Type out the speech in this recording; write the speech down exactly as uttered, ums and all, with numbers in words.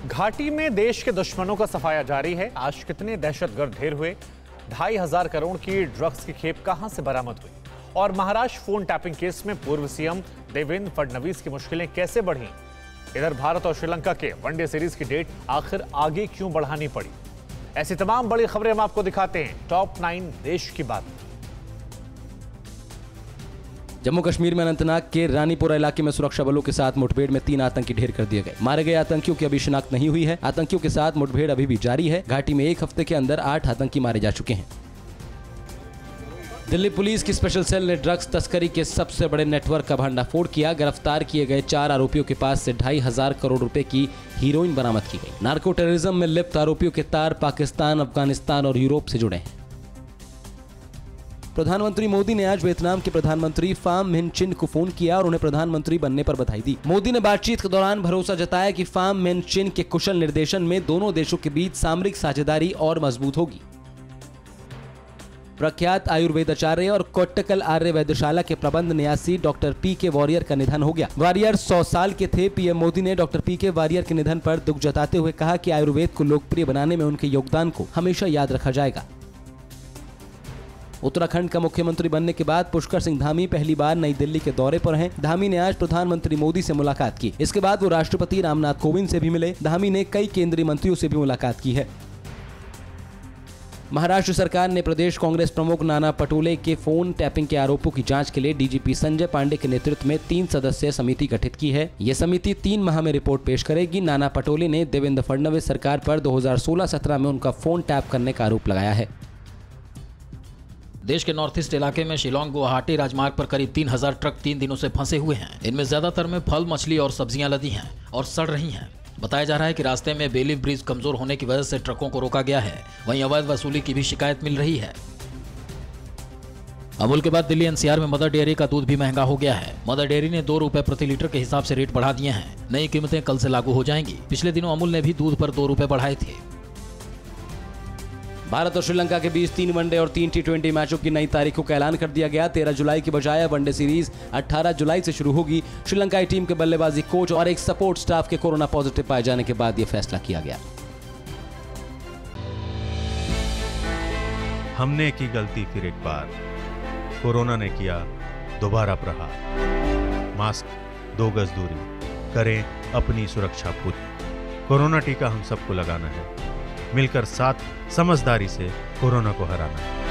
घाटी में देश के दुश्मनों का सफाया जारी है। आज कितने दहशतगर्द ढेर हुए, ढाई हजार करोड़ की ड्रग्स की खेप कहां से बरामद हुई, और महाराष्ट्र फोन टैपिंग केस में पूर्व सीएम देवेंद्र फडणवीस की मुश्किलें कैसे बढ़ी। इधर भारत और श्रीलंका के वनडे सीरीज की डेट आखिर आगे क्यों बढ़ानी पड़ी। ऐसी तमाम बड़ी खबरें हम आपको दिखाते हैं टॉप नाइन देश की बात। जम्मू कश्मीर में अनंतनाग के रानीपुरा इलाके में सुरक्षा बलों के साथ मुठभेड़ में तीन आतंकी ढेर कर दिए गए। मारे गए आतंकियों की अभी शिनाख्त नहीं हुई है। आतंकियों के साथ मुठभेड़ अभी भी जारी है। घाटी में एक हफ्ते के अंदर आठ आतंकी मारे जा चुके हैं। दिल्ली पुलिस की स्पेशल सेल ने ड्रग्स तस्करी के सबसे बड़े नेटवर्क का भंडाफोड़ किया। गिरफ्तार किए गए चार आरोपियों के पास से ढाई हजार करोड़ रुपए की हीरोइन बरामद की गई। नार्को टेररिज्म में लिप्त आरोपियों के तार पाकिस्तान, अफगानिस्तान और यूरोप से जुड़े हैं। प्रधानमंत्री मोदी ने आज वियतनाम के प्रधानमंत्री फाम मिन चिन को फोन किया और उन्हें प्रधानमंत्री बनने पर बधाई दी। मोदी ने बातचीत के दौरान भरोसा जताया कि फाम मिन चिन के कुशल निर्देशन में दोनों देशों के बीच सामरिक साझेदारी और मजबूत होगी। प्रख्यात आयुर्वेद आचार्य और कोट्टकल आर्य वैद्यशाला के प्रबंध न्यासी डॉक्टर पी के वॉरियर का निधन हो गया। वॉरियर सौ साल के थे। पीएम मोदी ने डॉक्टर पी के वॉरियर के निधन पर दुख जताते हुए कहा कि आयुर्वेद को लोकप्रिय बनाने में उनके योगदान को हमेशा याद रखा जाएगा। उत्तराखंड का मुख्यमंत्री बनने के बाद पुष्कर सिंह धामी पहली बार नई दिल्ली के दौरे पर हैं। धामी ने आज प्रधानमंत्री मोदी से मुलाकात की। इसके बाद वो राष्ट्रपति रामनाथ कोविंद से भी मिले। धामी ने कई केंद्रीय मंत्रियों से भी मुलाकात की है। महाराष्ट्र सरकार ने प्रदेश कांग्रेस प्रमुख नाना पटोले के फोन टैपिंग के आरोपों की जांच के लिए डीजीपी संजय पांडे के नेतृत्व में तीन सदस्यीय समिति गठित की है। यह समिति तीन माह में रिपोर्ट पेश करेगी। नाना पटोले ने देवेंद्र फडणवीस सरकार पर दो हजार सोलह सत्रह में उनका फोन टैप करने का आरोप लगाया है। देश के नॉर्थ ईस्ट इलाके में शिलोंग गुवाहाटी राजमार्ग पर करीब तीन हजार ट्रक तीन दिनों से फंसे हुए हैं। इनमें ज्यादातर में फल, मछली और सब्जियां लदी हैं और सड़ रही हैं। बताया जा रहा है कि रास्ते में बेलिफ ब्रिज कमजोर होने की वजह से ट्रकों को रोका गया है। वहीं अवैध वसूली की भी शिकायत मिल रही है। अमूल के बाद दिल्ली एनसीआर में मदर डेयरी का दूध भी महंगा हो गया है। मदर डेयरी ने दो रुपए प्रति लीटर के हिसाब से रेट बढ़ा दिए हैं। नई कीमतें कल से लागू हो जाएंगी। पिछले दिनों अमूल ने भी दूध पर दो रुपए बढ़ाए थे। भारत और श्रीलंका के बीच तीन वनडे और तीन टी ट्वेंटी मैचों की नई तारीखों का ऐलान कर दिया गया। तेरह जुलाई की बजाय वनडे सीरीज अठारह जुलाई से शुरू होगी। श्रीलंकाई टीम के बल्लेबाजी कोच और एक सपोर्ट स्टाफ के कोरोना पॉजिटिव पाए जाने के बाद यह फैसला किया गया। हमने की गलती फिर एक बार, कोरोना ने किया दोबारा प्रहार। मास्क, दो गज दूरी, करें अपनी सुरक्षा पूरी। कोरोना टीका हम सबको लगाना है। मिलकर साथ समझदारी से कोरोना को हराना है।